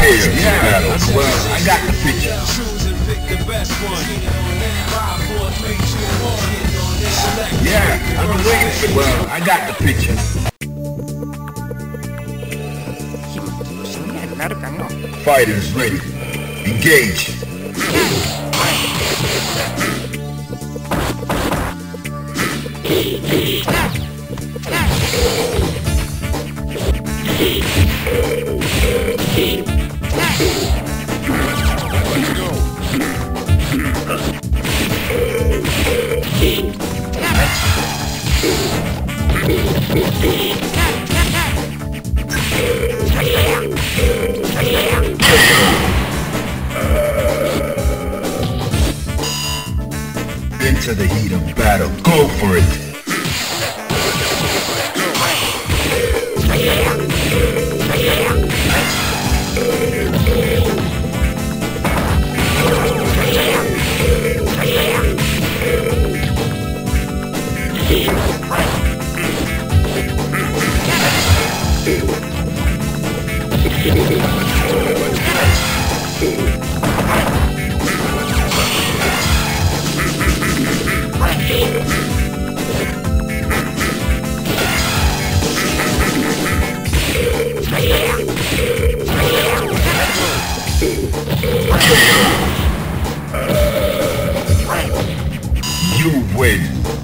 Yeah, well, I got the picture. Yeah, I've been waiting for. Well, I got the picture. Fighters ready. Engage. Let's go. Into the heat of battle. Go for it. You win.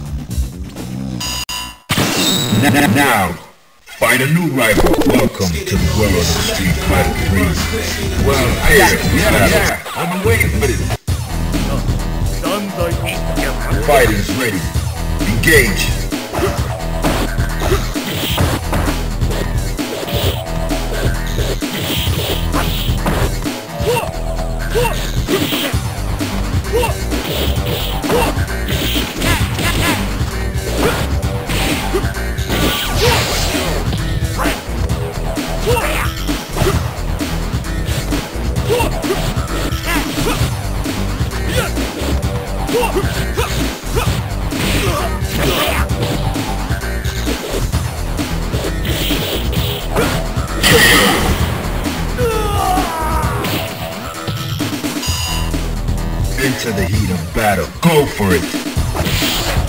Now, find a new rival. Welcome to the world of Street Fighter 3. Well, I got it. Yeah. I've been waiting for this. Fighters ready. Engage. Into the heat of battle. Go for it.